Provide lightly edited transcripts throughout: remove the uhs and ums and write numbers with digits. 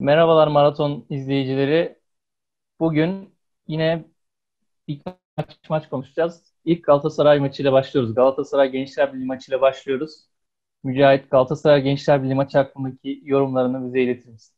Merhabalar maraton izleyicileri. Bugün yine birkaç maç konuşacağız. İlk Galatasaray maçıyla başlıyoruz. Galatasaray Gençler Birliği maçıyla başlıyoruz. Mücahit, Galatasaray Gençler Birliği maçı hakkındaki yorumlarını bize iletir misin?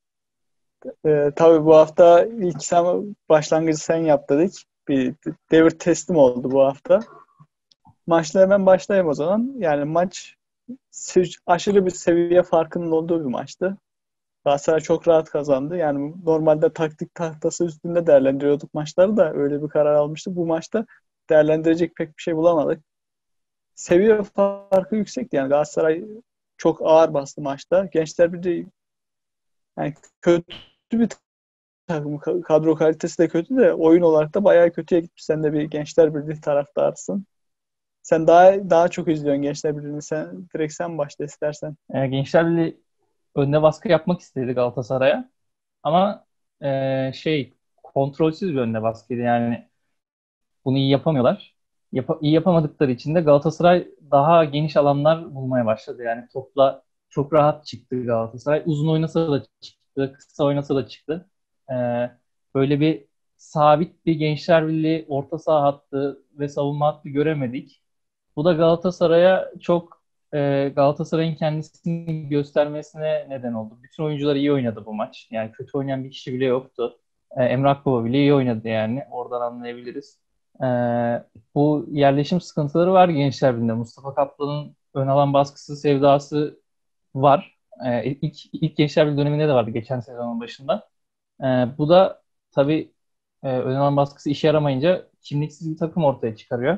Tabii bu hafta ilk başlangıcı sen yap dedik. Bir devir teslim oldu bu hafta. Maçla hemen başlayayım o zaman. Yani maç aşırı bir seviye farkının olduğu bir maçtı. Galatasaray çok rahat kazandı. Yani normalde taktik tahtası üstünde değerlendiriyorduk maçları da öyle bir karar almıştık. Bu maçta değerlendirecek pek bir şey bulamadık. Seviye farkı yüksekti. Yani Galatasaray çok ağır bastı maçta. Gençler bir de yani kötü bir takım, kadro kalitesi de kötü de oyun olarak da bayağı kötüye gitmiş. Sen de bir Gençler Birliği taraftarısın. Sen daha çok izliyorsun Gençler Birliği'ni. Sen başla istersen. Gençler Birliği önüne baskı yapmak istedi Galatasaray'a. Ama kontrolsüz bir önüne baskıydı. Yani bunu iyi yapamıyorlar. İyi yapamadıkları için de Galatasaray daha geniş alanlar bulmaya başladı. Yani topla çok rahat çıktı Galatasaray. Uzun oynasa da çıktı, kısa oynasa da çıktı. Böyle bir sabit bir Gençler Birliği orta saha hattı ve savunma hattı göremedik. Bu da Galatasaray'ın kendisini göstermesine neden oldu. Bütün oyuncular iyi oynadı bu maç. Yani kötü oynayan bir kişi bile yoktu. Emre Akbaba bile iyi oynadı yani. Oradan anlayabiliriz. Bu yerleşim sıkıntıları var Gençler Birliği'nde. Mustafa Kaplan'ın ön alan baskısı sevdası var. İlk Gençler Birliği döneminde de vardı geçen sezonun başında. Ee, Bu da tabii ön alan baskısı işe yaramayınca kimliksiz bir takım ortaya çıkarıyor.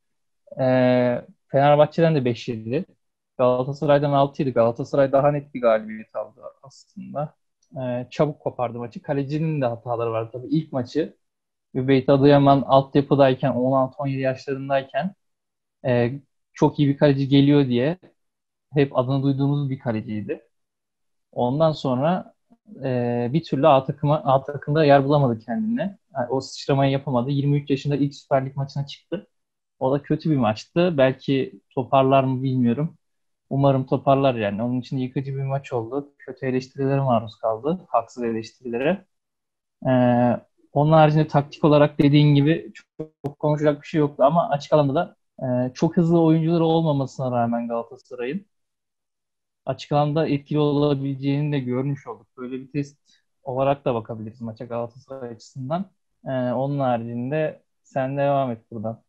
Fenerbahçe'den de 5 yedi. Galatasaray'dan 6 yedi. Galatasaray daha net bir galibiyet aldı aslında. Çabuk kopardı maçı. Kalecinin de hataları var tabii. İlk maçı Übeyt Adıyaman altyapıdayken 16-17 yaşlarındayken e, çok iyi bir kaleci geliyor diye hep adını duyduğumuz bir kaleciydi. Ondan sonra bir türlü A takımda yer bulamadı kendine. Yani o sıçramayı yapamadı. 23 yaşında ilk Süper Lig maçına çıktı. O da kötü bir maçtı. Belki toparlar mı bilmiyorum. Umarım toparlar yani. Onun için yıkıcı bir maç oldu. Kötü eleştirilere maruz kaldı. Haksız eleştirilere. Ee, Onun haricinde taktik olarak dediğin gibi çok konuşacak bir şey yoktu ama açık alanda da çok hızlı oyuncuları olmamasına rağmen Galatasaray'ın açık alanda etkili olabileceğini de görmüş olduk. Böyle bir test olarak da bakabiliriz maça Galatasaray açısından. Onun haricinde sen devam et buradan.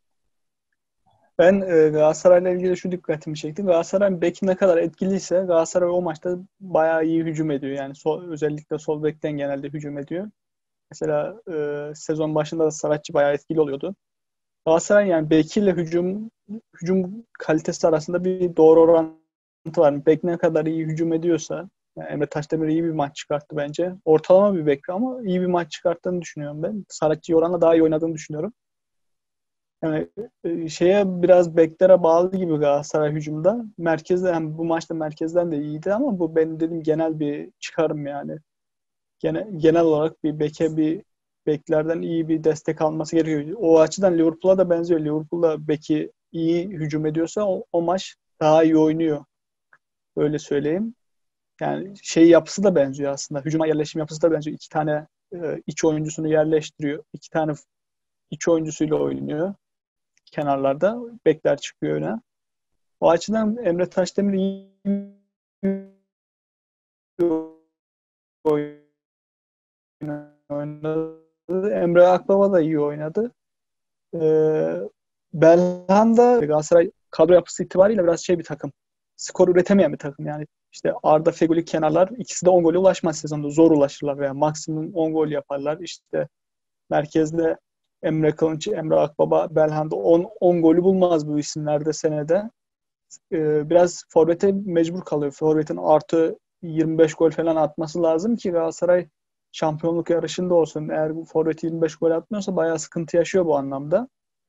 Ben Galatasaray'la ilgili şu dikkatimi çekti. Galatasaray'ın beki ne kadar etkiliyse Galatasaray o maçta bayağı iyi hücum ediyor. Yani özellikle sol bekten genelde hücum ediyor. Mesela sezon başında da Saratçı bayağı etkili oluyordu. Galatasaray yani bekiyle hücum kalitesi arasında bir doğru orantı var. Bek ne kadar iyi hücum ediyorsa yani Emre Taşdemir iyi bir maç çıkarttı bence. Ortalama bir bek ama iyi bir maç çıkarttığını düşünüyorum ben. Saratçı oranla daha iyi oynadığını düşünüyorum. Yani şeye biraz beklere bağlı gibi Galatasaray hücumda. Merkezde yani bu maçta merkezden de iyiydi ama bu benim dediğim genel bir çıkarım yani. Genel olarak bir beklerden iyi bir destek alması gerekiyor. O açıdan Liverpool'a da benziyor. Liverpool'da beki iyi hücum ediyorsa o maç daha iyi oynuyor. Öyle söyleyeyim. Yani şey yapısı da benziyor aslında. Hücuma yerleşim yapısı da benziyor. İki tane iç oyuncusunu yerleştiriyor. İki tane iç oyuncusuyla oynuyor. Kenarlarda bekler çıkıyor öne. O açıdan Emre Taşdemir iyi oynadı. Emre Akbaba da iyi oynadı. Ee, Belhanda Galatasaray kadro yapısı itibariyle biraz şey bir takım. Skor üretemeyen bir takım yani. İşte Arda Feguli kenarlar ikisi de 10 gole ulaşmaz sezonda. Zor ulaşırlar veya maksimum 10 gol yaparlar. İşte merkezde Emre Kılınç, Emre Akbaba, Belhanda 10 golü bulmaz bu isimlerde senede. Biraz forvete mecbur kalıyor. Forvetin artı 25 gol falan atması lazım ki Galatasaray şampiyonluk yarışında olsun. Eğer bu forvet 25 gol atmıyorsa bayağı sıkıntı yaşıyor bu anlamda.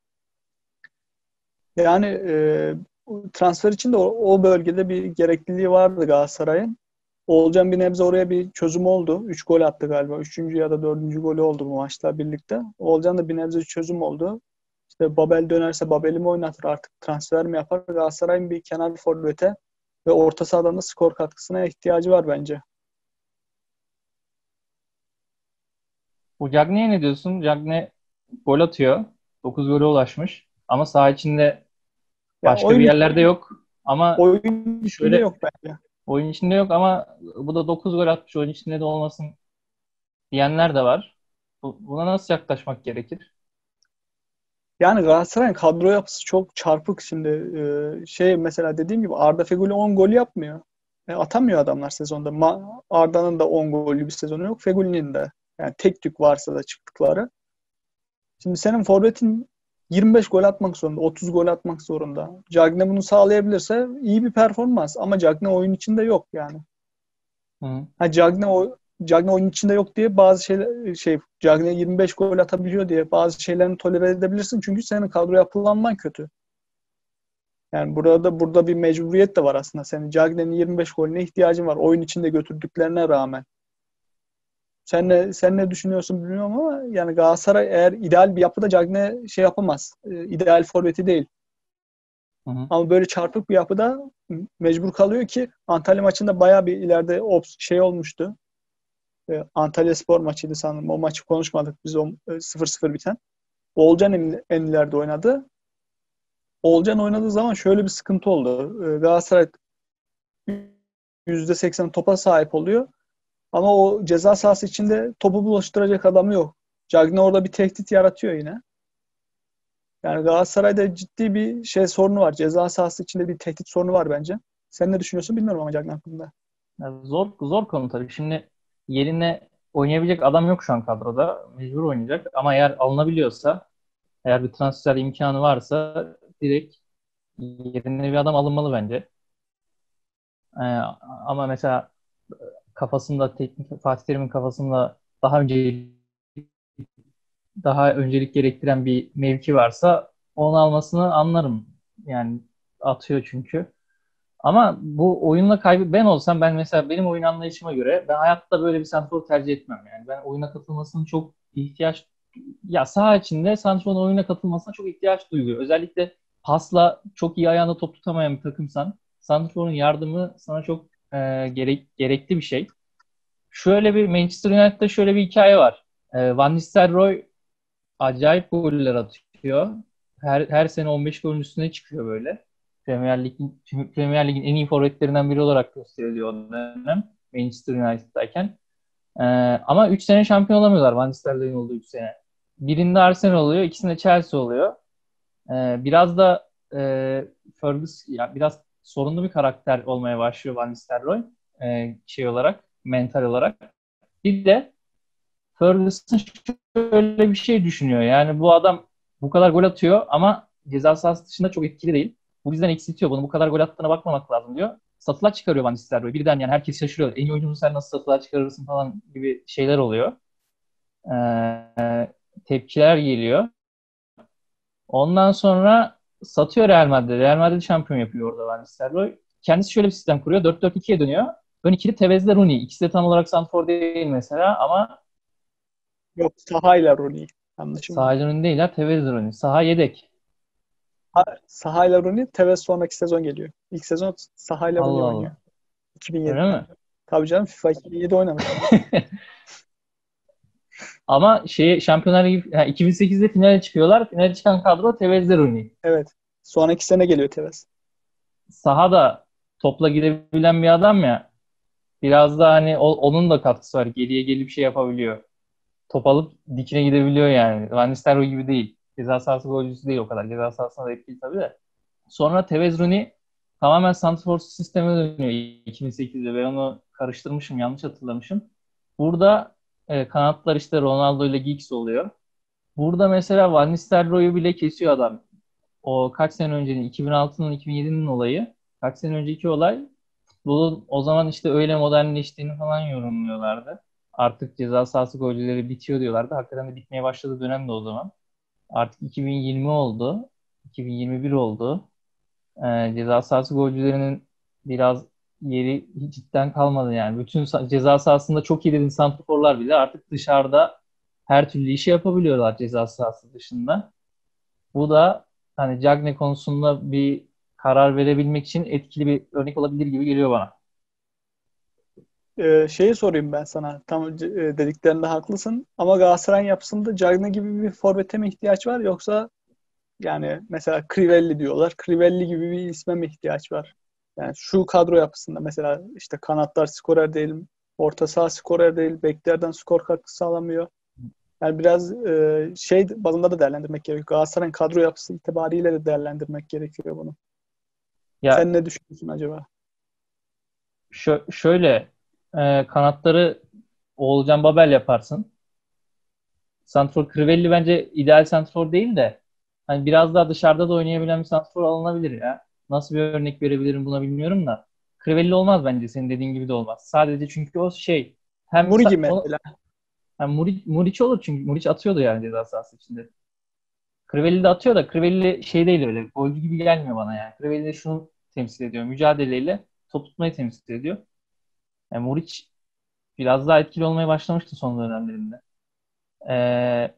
Yani transfer için de o bölgede bir gerekliliği vardı Galatasaray'ın. Oğulcan bir nebze oraya bir çözüm oldu. 3 gol attı galiba. Üçüncü ya da dördüncü golü oldu bu maçla birlikte. Oğulcan da bir nebze çözüm oldu. İşte Babel dönerse Babel'i mi oynatır artık transfer mi yapar? Galatasaray'ın bir kenar forvete ve orta sahadan da skor katkısına ihtiyacı var bence. Bu Cagney'e ne diyorsun? Cagney gol atıyor. 9 gole ulaşmış. Ama saha içinde Ya başka bir yerlerde yok. Ama oyun içinde şöyle yok bence. oyun içinde yok ama bu da 9 gol atmış. Oyun içinde de olmasın diyenler de var. Buna nasıl yaklaşmak gerekir? Yani Galatasaray'ın kadro yapısı çok çarpık şimdi. Şey mesela dediğim gibi Arda Feguli 10 gol yapmıyor. Atamıyor adamlar sezonda. Arda'nın da 10 gollü bir sezonu yok. Feguli'nin de. Yani tek tük varsa da çıktıkları. Şimdi senin forvetin 25 gol atmak zorunda, 30 gol atmak zorunda. Cagney bunu sağlayabilirse iyi bir performans ama Cagney oyun içinde yok yani. Hı. Ha Cagney oyun içinde yok diye bazı şeyler Cagney 25 gol atabiliyor diye bazı şeylerini tolere edebilirsin çünkü senin kadro yapılanman kötü. Yani burada bir mecburiyet de var aslında. Senin Cagney'in 25 golüne ihtiyacın var oyun içinde götürdüklerine rağmen. Sen ne düşünüyorsun bilmiyorum ama yani Galatasaray eğer ideal bir yapıda Cagney şey yapamaz. İdeal forveti değil. Hı hı. Ama böyle çarpık bir yapıda mecbur kalıyor ki Antalya maçında bayağı bir ileride şey olmuştu. Antalyaspor maçıydı sanırım. O maçı konuşmadık biz, o 0-0 biten. Oğulcan en ileride oynadı. Oğulcan oynadığı zaman şöyle bir sıkıntı oldu. Galatasaray %80 topa sahip oluyor. Ama o ceza sahası içinde topu bulaştıracak adamı yok. Cagney orada bir tehdit yaratıyor yine. Yani Galatasaray'da ciddi bir şey sorunu var. Ceza sahası içinde bir tehdit sorunu var bence. Sen ne düşünüyorsun bilmiyorum ama Cagney hakkında. Ya zor zor konu tabii. Şimdi yerine oynayabilecek adam yok şu an kadroda. Mecbur oynayacak. Ama eğer alınabiliyorsa, eğer bir transfer imkanı varsa direkt yerine bir adam alınmalı bence. Ee, ama mesela kafasında teknik Fatih Terim'in kafasında daha öncelik gerektiren bir mevki varsa onu almasını anlarım. Yani atıyor çünkü. Ama bu oyunla kaybı ben olsam ben mesela benim oyun anlayışıma göre ben hayatta böyle bir santrfor tercih etmem yani. Ben oyuna katılmasını çok ihtiyaç ya saha içinde santrforun oyuna katılmasına çok ihtiyaç duyuyor. Özellikle pasla çok iyi ayağında top tutamayan bir takımsan santrforun yardımı sana çok gerekli bir şey. Şöyle bir Manchester United'da şöyle bir hikaye var. Van Nistelrooy acayip goller atıyor. Her sene 15 golün üstüne çıkıyor böyle. Premier Lig'in en iyi forvetlerinden biri olarak gösteriliyor o dönem Manchester United'dayken. Ee, ama 3 sene şampiyon olamıyorlar Van Nistelrooy'un olduğu 3 sene. Birinde Arsenal oluyor, ikisinde Chelsea oluyor. Biraz da Ferguson ya biraz sorunlu bir karakter olmaya başlıyor Van Nistelrooy şey olarak, mental olarak. Bir de Ferguson şöyle bir şey düşünüyor. Yani bu adam bu kadar gol atıyor ama ceza sahası dışında çok etkili değil. Bu yüzden eksiltiyor. Bunu bu kadar gol attığına bakmamak lazım diyor. Satılar çıkarıyor Van Nistelrooy. Birden yani herkes şaşırıyor. En iyi oyuncunu sen nasıl satılar çıkarırsın falan gibi şeyler oluyor. Tepkiler geliyor. Ondan sonra satıyor Real Madrid. Real Madrid şampiyon yapıyor orada Van Nistelrooy. Kendisi şöyle bir sistem kuruyor. 4-4-2'ye dönüyor. Ön ikili Tevez ile Rooney. İkisi de tam olarak santrfor değil mesela ama Yok, sahayla Rooney. Yanlışım var. sahiden ön değiller. Tevez ile Rooney. Saha yedek. Sahayla Rooney, Tevez sonraki sezon geliyor. İlk sezon sahayla Rooney Allah oynuyor. Allah. Öyle 2007'de. mi? Tabii canım, FIFA 2007 oynamış adam. Ama Şampiyonlar Ligi 2008'de finale çıkıyorlar. Finale çıkan kadro Tevez ile Rooney. Evet. Sonraki sene geliyor Tevez. Sahada topla gidebilen bir adam ya. Biraz da hani onun da katkısı var. Geriye gelip şey yapabiliyor. Top alıp dikine gidebiliyor yani. Van Nistelrooy gibi değil. Ceza sahası golcüsü değil o kadar. Ceza sahasına da etkili tabii de. Sonra Tevez Rooney tamamen santrfor sistemine dönüyor 2008'de. Ben onu karıştırmışım, yanlış hatırlamışım. Burada kanatlar işte Ronaldo ile Giggs oluyor. Burada mesela Van Nistelrooy'u bile kesiyor adam. O kaç sene öncenin, 2006'nın 2007'nin olayı. Kaç sene önceki olay. Futbolun o zaman işte öyle modernleştiğini falan yorumluyorlardı. Artık ceza sahası golcüleri bitiyor diyorlardı. Hakikaten de bitmeye başladığı dönem de o zaman. Artık 2020 oldu. 2021 oldu. Ceza sahası golcülerinin biraz yeri cidden kalmadı yani. Bütün ceza sahasında çok iyi dediğin santraforlar bile artık dışarıda her türlü işi yapabiliyorlar ceza sahası dışında. Bu da hani Cagney konusunda bir karar verebilmek için etkili bir örnek olabilir gibi geliyor bana. Şeyi sorayım ben sana. Tam dediklerinde haklısın. Ama Galatasaray'ın yapısında Cagney gibi bir forvete mi ihtiyaç var, yoksa yani mesela Crivelli diyorlar. Crivelli gibi bir isme mi ihtiyaç var? Yani şu kadro yapısında mesela işte kanatlar skorer değil, orta saha skorer değil, beklerden skor katkısı sağlamıyor. Yani biraz şey bazında da değerlendirmek gerekiyor. Galatasaray'ın kadro yapısı itibariyle de değerlendirmek gerekiyor bunu. Ya Sen ne düşünüyorsun acaba? şöyle kanatları Oğulcan Babel yaparsın. Santrfor Crivelli bence ideal santrfor değil de hani biraz daha dışarıda da oynayabilen bir santrfor alınabilir ya. Nasıl bir örnek verebilirim buna bilmiyorum da. Crivelli olmaz bence, senin dediğin gibi de olmaz. Sadece çünkü o şey hem Muriqi mesela. hem Muriç olur, çünkü Muriç atıyordu yani ceza sahası içinde. Crivelli de atıyor da Crivelli şey değil, öyle golcü gibi gelmiyor bana yani. Crivelli de şunu temsil ediyor. Mücadeleyle top tutmayı temsil ediyor. Yani Muriç biraz daha etkili olmaya başlamıştı son dönemlerinde. Ee,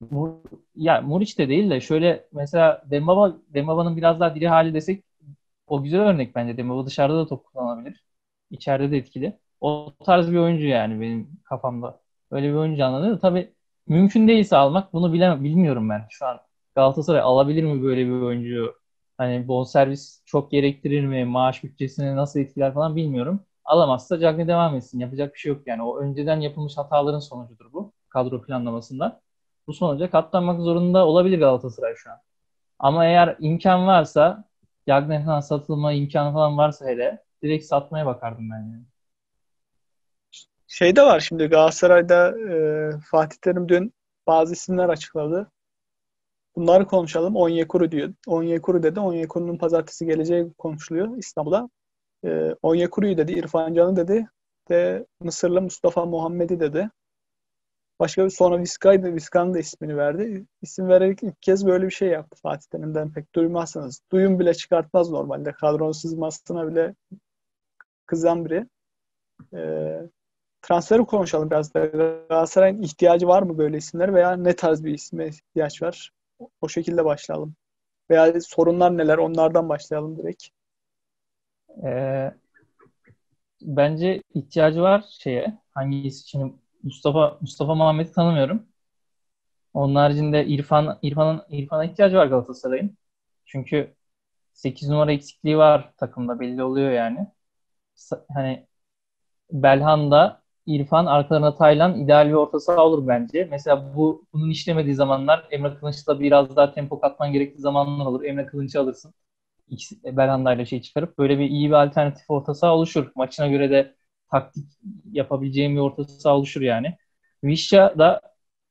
ya Muriç de değil de şöyle mesela Dembaba'nın biraz daha diri hali desek, o güzel örnek bence. Dembaba dışarıda da top kullanabilir. İçeride de etkili. O tarz bir oyuncu yani benim kafamda. Öyle bir oyuncu canlanıyor. Tabii mümkün değilse almak, bunu bilmiyorum ben şu an. Galatasaray alabilir mi böyle bir oyuncuyu? Hani bonservis çok gerektirir mi? Maaş bütçesini nasıl etkiler falan bilmiyorum. Alamazsa Cagney devam etsin. Yapacak bir şey yok yani. O önceden yapılmış hataların sonucudur bu. Kadro planlamasında. Bu sonuca katlanmak zorunda olabilir Galatasaray şu an. Ama eğer imkan varsa, Cagney falan satılma imkanı falan varsa hele direkt satmaya bakardım ben yani. Şey de var şimdi Galatasaray'da Fatih Terim dün bazı isimler açıkladı. Bunları konuşalım. Onyekuru diyor. Onyekuru dedi. Onyekuru'nun pazartesi geleceği konuşuluyor İstanbul'a. Onyekuru'yu dedi. İrfan Can'ı dedi. De Mısırlı Mustafa Muhammed'i dedi. Başka bir sonra Vizca'ydı. Vizca'nın da ismini verdi. İsim vererek ilk kez böyle bir şey yaptı Fatih Terim'den, pek duymazsınız. Duyum bile çıkartmaz normalde. Kadronun sızmasına bile kızan biri. Ee, Transferi konuşalım biraz da. Galatasaray'ın ihtiyacı var mı böyle isimler, veya ne tarz bir isme ihtiyaç var? O şekilde başlayalım. Veya sorunlar neler, onlardan başlayalım direkt. Ee, bence ihtiyacı var şeye. Hangisi? Şimdi Mustafa Muhammed'i tanımıyorum. Onun haricinde İrfan'a ihtiyacı var Galatasaray'ın. Çünkü 8 numara eksikliği var takımda, belli oluyor yani. Hani Belhanda, İrfan, arkalarına Taylan ideal bir orta saha olur bence. Mesela bunun işlemediği zamanlar Emre Kılınç'la biraz daha tempo katman gerektiği zamanlar olur. Emre Kılınç'ı alırsın. Belhanda ile şey çıkarıp böyle bir iyi bir alternatif orta saha oluşur. Maçına göre de taktik yapabileceğim bir orta saha oluşur yani. Vişça da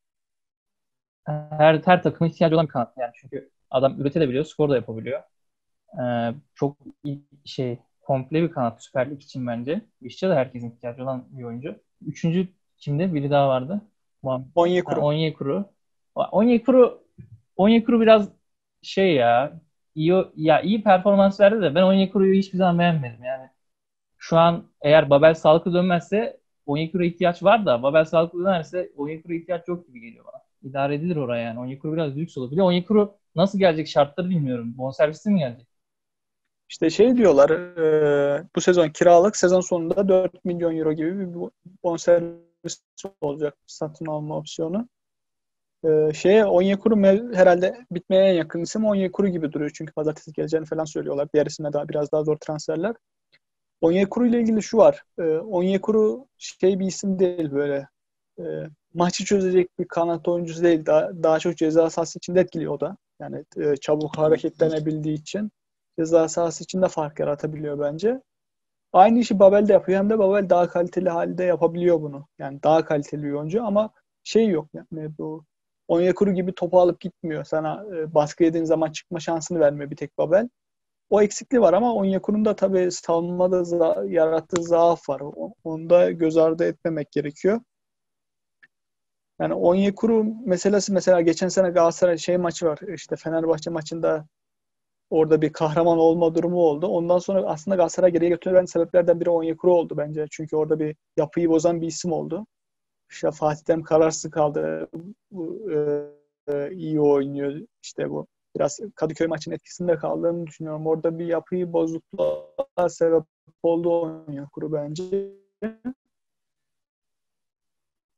her takıma ihtiyacı olan bir kanat yani. Çünkü adam üretebiliyor, skor da yapabiliyor. Çok şey komple bir kanat Süper Lig için bence. Vişça da herkesin ihtiyacı olan bir oyuncu. Üçüncü kimde? Biri daha vardı. Onyekuru. Onyekuru. Onyekuru Onyekuru biraz şey ya, iyi performans verdi de ben Onyekuru'yu hiçbir zaman beğenmedim. Yani şu an eğer Babel sağlıklı dönmezse Onyekuru'ya ihtiyaç var da, Babel sağlıklı dönerse Onyekuru'ya ihtiyaç yok gibi geliyor bana. İdare edilir oraya yani. Onyekuru biraz lüks olur. Bir de Onyekuru nasıl gelecek, şartları bilmiyorum. Bonservisli mi gelecek? İşte şey diyorlar, bu sezon kiralık, sezon sonunda 4 milyon euro gibi bir bonservis olacak, satın alma opsiyonu. Onyekuru herhalde bitmeye en yakın isim Onyekuru gibi duruyor. Çünkü pazartesi geleceğini falan söylüyorlar. Diğer isimler daha biraz daha zor transferler. Onyekuru ile ilgili şu var. Onyekuru şey bir isim değil böyle. E, Maçı çözecek bir kanat oyuncusu değil. Daha çok ceza sahası içinde etkili o da. Yani çabuk hareketlenebildiği için ceza sahası içinde fark yaratabiliyor bence. Aynı işi Babel de yapıyor. Hem de Babel daha kaliteli halde yapabiliyor bunu. Yani daha kaliteli bir oyuncu ama şey yok. Yani bu Onyekuru gibi topu alıp gitmiyor. Sana baskı yediğin zaman çıkma şansını vermiyor bir tek Babel. O eksikliği var ama Onyekuru'nun da tabii savunmada yarattığı zaaf var. Onu da göz ardı etmemek gerekiyor. Yani Onyekuru meselesi, mesela geçen sene Galatasaray şey maçı var. İşte Fenerbahçe maçında orada bir kahraman olma durumu oldu. Ondan sonra aslında Galatasaray geriye götüren sebeplerden biri Onyekuru oldu bence. Çünkü orada bir yapıyı bozan bir isim oldu. İşte Fatih Terim kararsız kaldı. Bu, iyi oynuyor. İşte bu biraz Kadıköy maçının etkisinde kaldığını düşünüyorum. Orada bir yapıyı bozukluğa sebep oldu Onyekuru bence.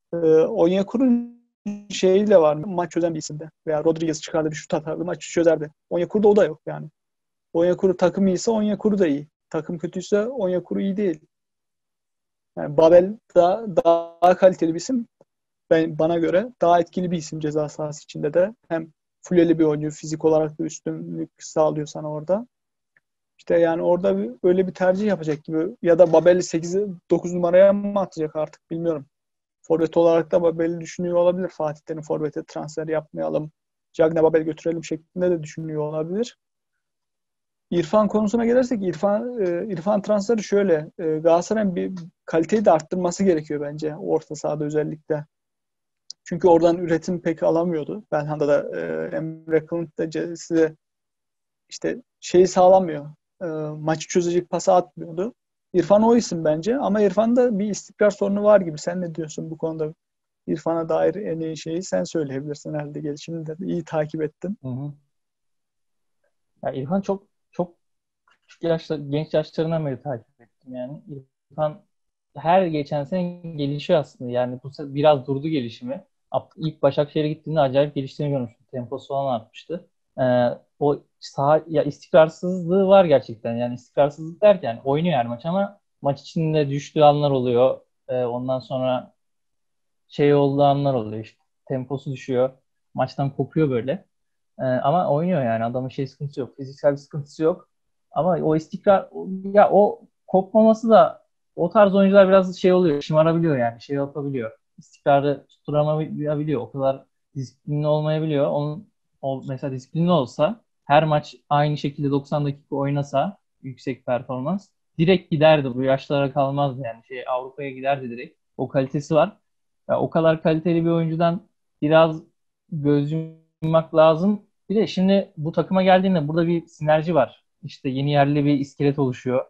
Onyekuru'nun şeyi de var. Maç çözen bir isimde. Veya Rodriguez çıkardı bir şut atardı. Maçı çözerdi. Onyekuru'da o da yok yani. Onyekuru takım iyiyse Onyekuru da iyi. Takım kötüyse Onyekuru iyi değil. Yani Babel daha kaliteli bir isim. Bana göre daha etkili bir isim ceza sahası içinde de. Hem fulleli bir oyuncu. Fizik olarak da üstünlük sağlıyor sana orada. İşte yani orada öyle bir tercih yapacak gibi. Ya da Babel'i 8'e 9 numaraya mı atacak artık bilmiyorum. Forvet olarak da Babel'i düşünüyor olabilir. Fatih Terim forvete transfer yapmayalım. Cagne Babel götürelim şeklinde de düşünüyor olabilir. İrfan konusuna gelirsek İrfan transferi şöyle. Galatasaray'ın bir kaliteyi de arttırması gerekiyor bence. Orta sahada özellikle. Çünkü oradan üretim pek alamıyordu. Belhanda'da Emre Kılınç da size işte şeyi sağlamıyor. Maçı çözecek pası atmıyordu. İrfan o isim bence ama İrfan'da bir istikrar sorunu var gibi. Sen ne diyorsun bu konuda? İrfan'a dair en iyi şeyi sen söyleyebilirsin herhalde. Gelişimini de iyi takip ettin. Hı hı. Ya İrfan çok çok küçük genç yaşlarından beri takip ettim yani. İrfan her geçen sene gelişiyor aslında. Yani biraz durdu gelişimi. İlk Başakşehir'e gittiğinde acayip geliştiğini görmüştüm. Temposu falan artmıştı. O ya istikrarsızlığı var gerçekten. Yani istikrarsızlık derken oynuyor her maç ama maç içinde düştüğü anlar oluyor. Ondan sonra şey olduğu anlar oluyor işte. Temposu düşüyor. Maçtan kopuyor böyle. Ama oynuyor yani. Adamın şey sıkıntısı yok. Fiziksel bir sıkıntısı yok. Ama o istikrar ya o kopmaması da o tarz oyuncular biraz şey oluyor. Şımarabiliyor yani. Şey yapabiliyor. İstikrarı tutturamayabiliyor. O kadar disiplinli olmayabiliyor. O mesela disiplinli olsa her maç aynı şekilde 90 dakika oynasa yüksek performans direkt giderdi. Bu yaşlara kalmazdı yani. Avrupa'ya giderdi direkt. O kalitesi var. Ya, o kadar kaliteli bir oyuncudan biraz göz yummak lazım. Bir de şimdi bu takıma geldiğinde burada bir sinerji var. İşte yeni yerli bir iskelet oluşuyor.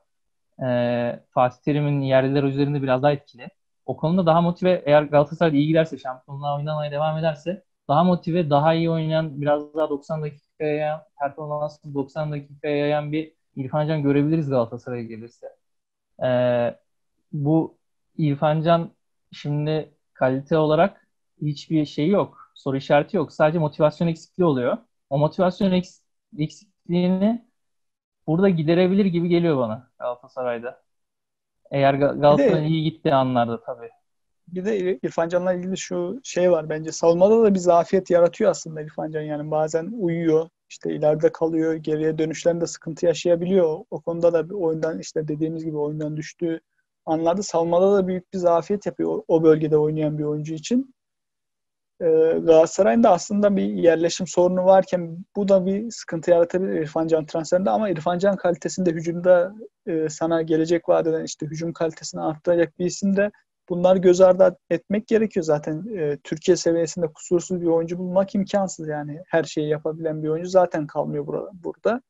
Fatih Terim'in yerliler üzerinde biraz daha etkili. O konuda daha motive, eğer Galatasaray iyi giderse, şampiyonluğa oynamaya devam ederse daha motive, daha iyi oynayan, biraz daha 90 dakikaya yayan, performansını 90 dakikaya yayan bir İrfan Can görebiliriz Galatasaray'a gelirse. Ee, Bu İrfan Can şimdi kalite olarak hiçbir şey yok. Soru işareti yok. Sadece motivasyon eksikliği oluyor. O eksikliğini burada giderebilir gibi geliyor bana Galatasaray'da. Eğer Bir Galatasaray'ın de iyi gittiği anlarda tabii. bir de İrfan Can'la ilgili şu şey var bence. Savunmada da bir zafiyet yaratıyor aslında İrfan Can. Yani bazen uyuyor, işte ileride kalıyor, geriye dönüşlerinde sıkıntı yaşayabiliyor. O konuda da bir oyundan işte dediğimiz gibi oyundan düştüğü anlarda savunmada da büyük bir zafiyet yapıyor o bölgede oynayan bir oyuncu için. Galatasaray'ın da aslında bir yerleşim sorunu varken bu da bir sıkıntı yaratabilir İrfan Can transferinde ama İrfan Can kalitesinde hücumda sana gelecek vaat eden işte hücum kalitesini arttıracak bir isim de bunları göz ardı etmek gerekiyor zaten. Türkiye seviyesinde kusursuz bir oyuncu bulmak imkansız yani. Her şeyi yapabilen bir oyuncu zaten kalmıyor burada.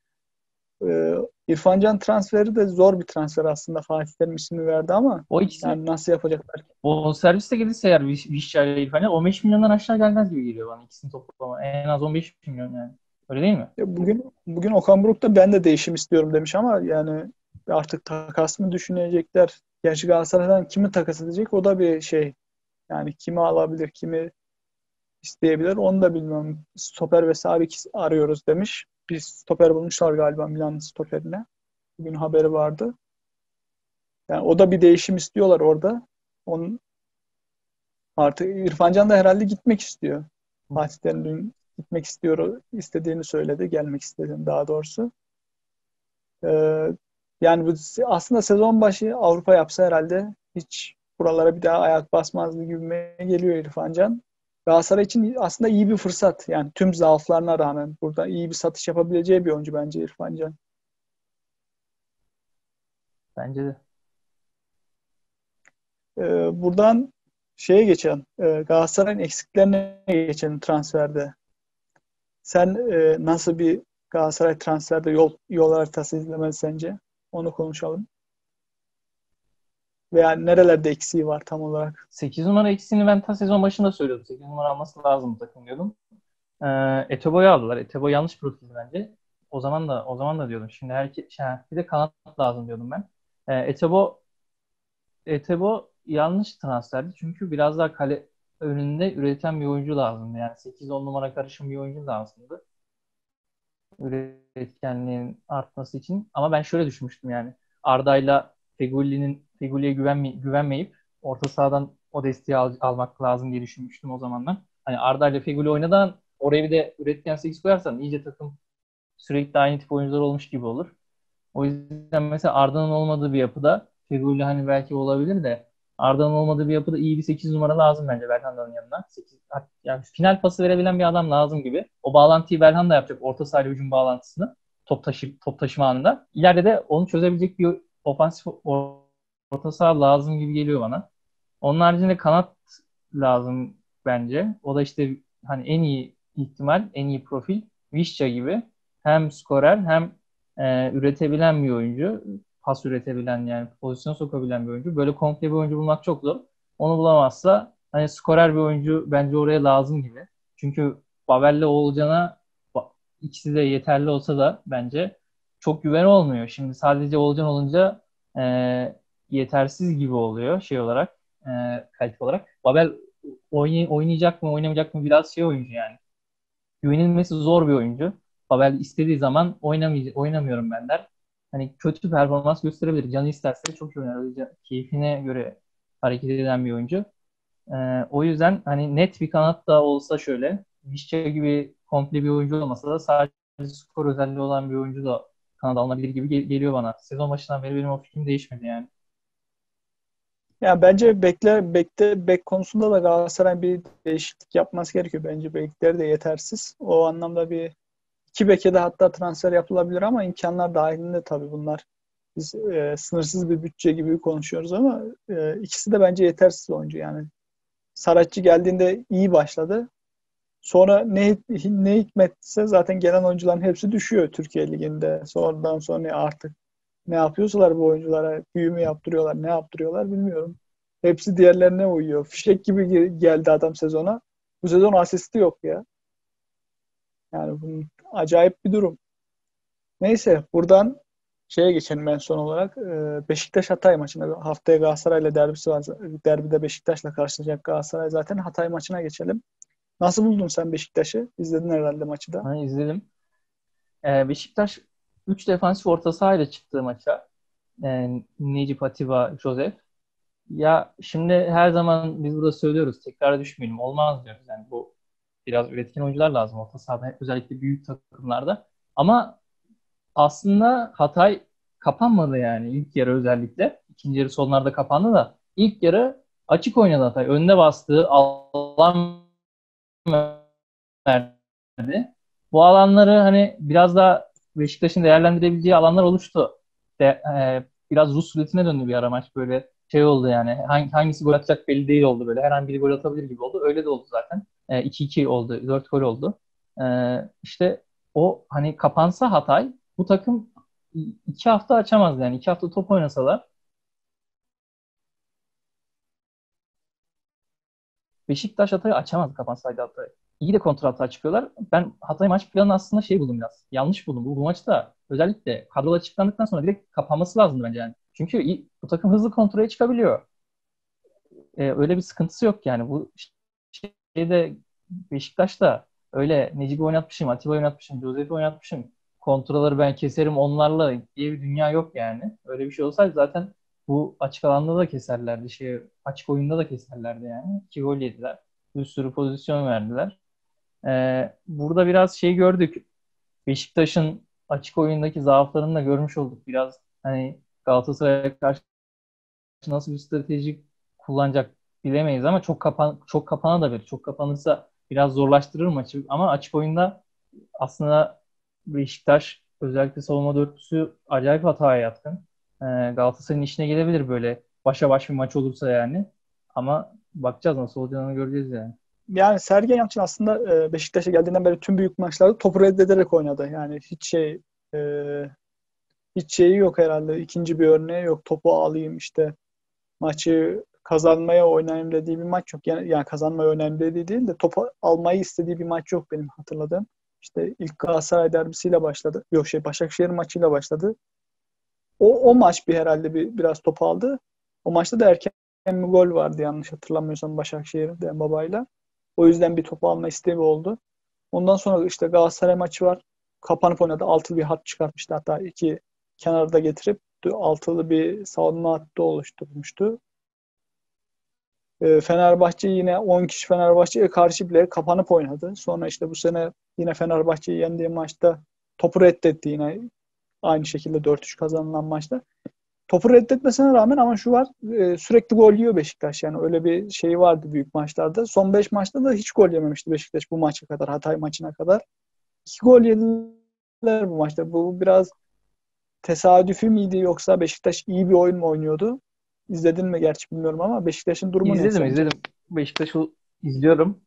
İrfan Can transferi de zor bir transfer aslında. Fatih Terim ismini verdi ama O ikisi yani nasıl yapacaklar? o serviste gelirse eğer Vişça ile İrfan Can 15 milyondan aşağı gelmez gibi geliyor bana ikisini toplama. En az 15 milyon yani. Öyle değil mi? Bugün Okan Buruk da ben de değişim istiyorum demiş ama yani artık takas mı düşünecekler? Gerçi Galatasaray'dan kimi takas edecek? O da bir şey. Yani kimi alabilir, kimi isteyebilir onu da bilmiyorum. Stoper ve sağ bek arıyoruz demiş. Bir stoper bulmuşlar galiba Milan stoperine. Bugün haberi vardı. Yani o da bir değişim istiyorlar orada. Onun artık İrfan Can da herhalde gitmek istiyor. Fatih Terim dün gitmek istediğini söyledi. Gelmek istediğini daha doğrusu. Ee, yani aslında sezon başı Avrupa yapsa herhalde hiç buralara bir daha ayak basmazdı gibime geliyor İrfan Can. Galatasaray için aslında iyi bir fırsat. Yani tüm zaaflarına rağmen burada iyi bir satış yapabileceği bir oyuncu bence İrfan Can. Bence de. Buradan şeye geçelim. Galatasaray'ın eksiklerine geçelim transferde. Sen nasıl bir Galatasaray transferde yol haritası izlemeli sence? Onu konuşalım. Veya nerelerde eksiği var tam olarak? 8 numara eksiğini ben ta sezon başında söylüyordum. 8 numara alması lazım bu takım diyordum. Etebo'yu aldılar. Etebo yanlış profil bence. O zaman da diyordum. Şimdi bir de kanat lazım diyordum ben. Etebo yanlış transferdi. Çünkü biraz daha kale önünde üreten bir oyuncu lazımdı. Yani 8-10 numara karışım bir oyuncu lazımdı. Üretkenliğin artması için. Ama ben şöyle düşünmüştüm yani. Arda'yla Feghoulli'ye güvenmeyip orta sahadan o desteği almak lazım diye düşünmüştüm o zamanlar. Hani Arda'yla Feghoulli oynadan oraya bir de üretken 8 koyarsan iyice takım sürekli aynı tip oyuncular olmuş gibi olur. O yüzden mesela Arda'nın olmadığı bir yapıda Feghouli hani belki olabilir de Arda'nın olmadığı bir yapıda iyi bir 8 numara lazım bence Belhanda'nın yanına. 8, yani final pası verebilen bir adam lazım gibi. O bağlantıyı Belhanda yapacak. Orta saha ile hücum bağlantısını top taşıma anında. İleride de onu çözebilecek bir ofansif orta saha lazım gibi geliyor bana. Onun haricinde kanat lazım bence. O da işte hani en iyi ihtimal, en iyi profil Vişça gibi. Hem skorer hem üretebilen bir oyuncu. Pas üretebilen yani pozisyon sokabilen bir oyuncu. Böyle komple bir oyuncu bulmak çok zor. Onu bulamazsa hani skorer bir oyuncu bence oraya lazım gibi. Çünkü Babel'le Oğulcan'a ikisi de yeterli olsa da bence çok güven olmuyor. Şimdi sadece Oğulcan olunca yetersiz gibi oluyor şey olarak, kalite olarak. Babel oynayacak mı oynamayacak mı biraz şey oyuncu yani. Güvenilmesi zor bir oyuncu. Babel istediği zaman oynamıyorum ben der. Hani kötü performans gösterebilir. Canı isterse çok iyi oynar. Öyle keyfine göre hareket eden bir oyuncu. O yüzden hani net bir kanat da olsa şöyle Vişça gibi komple bir oyuncu olmasa da sadece skor özelliği olan bir oyuncu da kanada alınabilir gibi geliyor bana. Sezon başından beri benim o fikrim değişmedi yani. Yani bence bek konusunda da Galatasaray bir değişiklik yapması gerekiyor. Bence bekleri de yetersiz. O anlamda bir iki beke de hatta transfer yapılabilir ama imkanlar dahilinde tabii bunlar. Biz sınırsız bir bütçe gibi konuşuyoruz ama ikisi de bence yetersiz oyuncu yani. Saratçı geldiğinde iyi başladı. Sonra ne hikmetse zaten gelen oyuncuların hepsi düşüyor Türkiye Ligi'nde. Sonradan sonra artık ne yapıyorsalar bu oyunculara, büyü mü yaptırıyorlar, ne yaptırıyorlar bilmiyorum. Hepsi diğerlerine uyuyor. Fişek gibi geldi adam sezona. Bu sezon asisti yok ya. Yani bunun acayip bir durum. Neyse buradan şeye geçelim en son olarak. Beşiktaş-Hatay maçına. Haftaya Galatasaray'la derbisi var. Derbide Beşiktaş'la karşılaşacak Galatasaray zaten. Hatay maçına geçelim. Nasıl buldun sen Beşiktaş'ı? İzledin herhalde maçı da. Hani izledim. Beşiktaş 3 defansif orta sahayla çıktığı maça. Necip, Atiba, Joseph. Ya şimdi her zaman biz burada söylüyoruz. Tekrar düşmeyelim. Olmaz diyoruz. Yani bu biraz üretken oyuncular lazım orta sahada. Özellikle büyük takımlarda. Ama aslında Hatay kapanmadı yani ilk yarı özellikle. İkinci yarı sonlarda kapandı da ilk yarı açık oynadı Hatay. Önde bastığı alan verdi. Bu alanları hani biraz da Beşiktaş'ın değerlendirebileceği alanlar oluştu. Biraz Rus ruletine döndü bir ara maç böyle şey oldu yani hangisi gol atacak belli değil oldu böyle her an biri gol atabilir gibi oldu. Öyle de oldu zaten. 2-2 oldu. 4 gol oldu. İşte o hani kapansa Hatay bu takım 2 hafta açamaz yani. 2 hafta top oynasalar Beşiktaş Hatay'ı açamaz kapansaydı Hatay. İyi de kontrata çıkıyorlar. Ben Hatay maç planını aslında şey buldum biraz. Yanlış buldum. Bu maçta özellikle kadrolar açıklandıktan sonra direkt kapanması lazımdı bence yani. Çünkü bu takım hızlı kontrole çıkabiliyor. Öyle bir sıkıntısı yok yani. Bu şeyde Beşiktaş'ta öyle Necip'i oynatmışım, Atiba'yı oynatmışım, Josef'i oynatmışım. Kontrolleri ben keserim onlarla diye bir dünya yok yani. Öyle bir şey olsaydı zaten bu açık alanda da keserlerdi. Açık oyunda da keserlerdi yani. 2 gol yediler. Bir sürü pozisyon verdiler. Burada biraz şey gördük. Beşiktaş'ın açık oyundaki zaaflarını da görmüş olduk. Biraz hani Galatasaray'a karşı nasıl bir strateji kullanacak bilemeyiz ama çok kapanabilir. Çok kapanırsa biraz zorlaştırır maçı ama açık oyunda aslında Beşiktaş özellikle savunma dörtlüsü acayip hataya yatkın. Galatasaray'ın işine gelebilir böyle başa baş bir maç olursa yani. Ama bakacağız nasıl olacağını göreceğiz yani. Yani Sergen Yalçın aslında Beşiktaş'a geldiğinden beri tüm büyük maçlarda topu reddederek oynadı. Yani e, hiç şeyi yok herhalde. İkinci bir örneği yok. Topu alayım işte maçı kazanmaya oynayayım dediği bir maç yok. Yani kazanmaya oynayayım dediği değil de topu almayı istediği bir maç yok benim hatırladığım. İşte ilk Galatasaray derbisiyle başladı. Yok Başakşehir maçıyla başladı. O maç herhalde biraz topu aldı. O maçta da erken bir gol vardı yanlış hatırlamıyorsam Başakşehir'de Dembaba'yla. O yüzden bir topu alma isteği oldu. Ondan sonra işte Galatasaray maçı var. Kapanıp oynadı. Altılı bir hat çıkartmıştı. Hatta iki kenarda getirip altılı bir savunma hattı oluşturmuştu. Fenerbahçe yine 10 kişi Fenerbahçe'ye karşı bile kapanıp oynadı. Sonra işte bu sene yine Fenerbahçe'yi yendiği maçta topu reddetti yine aynı şekilde 4-3 kazanılan maçta. Topu reddetmesine rağmen ama şu var sürekli gol yiyor Beşiktaş. Yani öyle bir şey vardı büyük maçlarda. Son 5 maçta da hiç gol yememişti Beşiktaş bu maça kadar. Hatay maçına kadar. 2 gol yediler bu maçta. Bu biraz tesadüfi miydi yoksa Beşiktaş iyi bir oyun mu oynuyordu? İzledin mi gerçi bilmiyorum ama Beşiktaş'ın durumu ne İzledim, sence? izledim. Beşiktaş'ı izliyorum.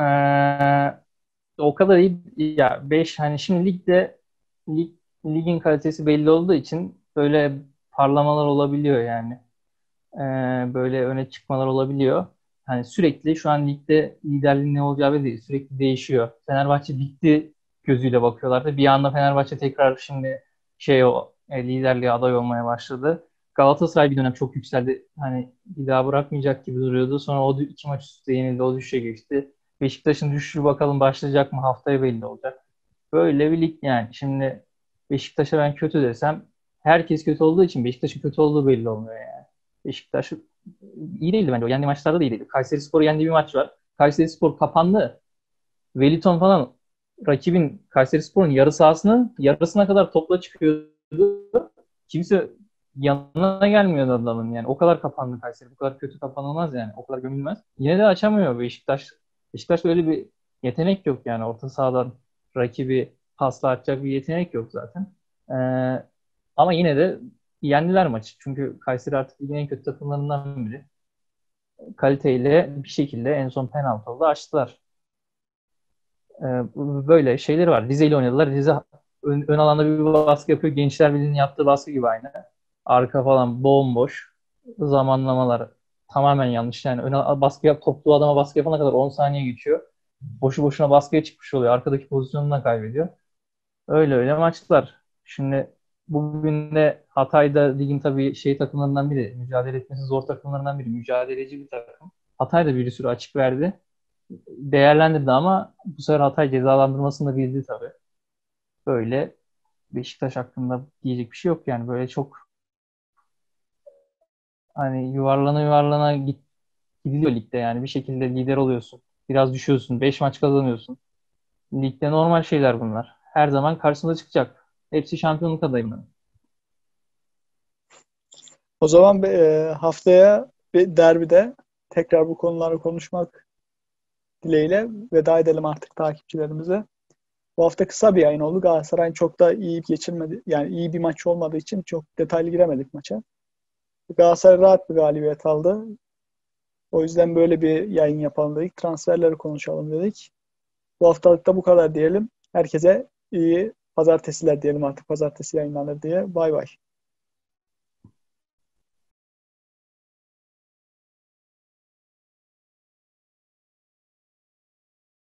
O kadar iyi ya 5 hani şimdi lig, ligin kalitesi belli olduğu için böyle parlamalar olabiliyor yani. Böyle öne çıkmalar olabiliyor. Hani sürekli şu an ligde liderliğin ne olacağı belli değil. Sürekli değişiyor. Fenerbahçe bitti gözüyle bakıyorlardı. Bir anda Fenerbahçe tekrar şimdi liderliğe aday olmaya başladı. Galatasaray bir dönem çok yükseldi. Hani bir daha bırakmayacak gibi duruyordu. Sonra o iki maç üstte yenildi. O düşüşe geçti. Beşiktaş'ın düşüşü bakalım başlayacak mı? Haftaya belli olacak. Böyle bir lig yani. Şimdi Beşiktaş'a ben kötü desem herkes kötü olduğu için Beşiktaş'ın kötü olduğu belli olmuyor yani. Beşiktaş iyi değildi bence. O yendiği maçlarda da iyi değildi. Kayserispor'u yendiği bir maç var. Kayserispor kapandı. Wellington falan rakibin Kayserispor'un yarısına kadar topla çıkıyordu. Kimse yanına gelmiyordu adamın yani. O kadar kapandı Kayseri. Bu kadar kötü kapanılmaz yani. O kadar gömülmez. Yine de açamıyor Beşiktaş. Beşiktaş'ta öyle bir yetenek yok yani. Orta sahadan rakibi pasla atacak bir yetenek yok zaten. Ama yine de yendiler maçı. Çünkü Kayseri artık ligin en kötü takımlarından biri. Kaliteyle bir şekilde en son penaltı oldu açtılar. Böyle şeyleri var. Rize ile oynadılar. Rize ön alanda bir baskı yapıyor. Gençler Birliği'nin yaptığı baskı gibi aynı. Arka falan bomboş. Zamanlamalar tamamen yanlış. Yani baskı toplu adama baskı yapana kadar 10 saniye geçiyor. Boşu boşuna baskıya çıkmış oluyor. Arkadaki pozisyonunu da kaybediyor. Öyle öyle maçlar. Şimdi bugün de Hatay'da ligin tabii takımlarından biri. Mücadele etmesi zor takımlarından biri. Mücadeleci bir takım. Hatay da bir sürü açık verdi. Değerlendirdi ama bu sefer Hatay cezalandırmasını da bildi tabii. Böyle Beşiktaş hakkında diyecek bir şey yok yani. Böyle çok hani yuvarlana gidiliyor ligde yani. Bir şekilde lider oluyorsun. Biraz düşüyorsun. 5 maç kazanıyorsun. Ligde normal şeyler bunlar. Her zaman karşısında çıkacak. Hepsi şampiyonluk adayı. O zaman haftaya bir derbide tekrar bu konuları konuşmak dileğiyle veda edelim artık takipçilerimize. Bu hafta kısa bir yayın oldu. Galatasaray'ın çok da iyi geçirmedi. Yani iyi bir maç olmadığı için çok detaylı giremedik maça. Galatasaray rahat bir galibiyet aldı. O yüzden böyle bir yayın yapalım dedik. Transferleri konuşalım dedik. Bu haftalık da bu kadar diyelim. Herkese iyi pazartesiler diyelim artık. Pazartesi yayınlanır diye. Bay bay.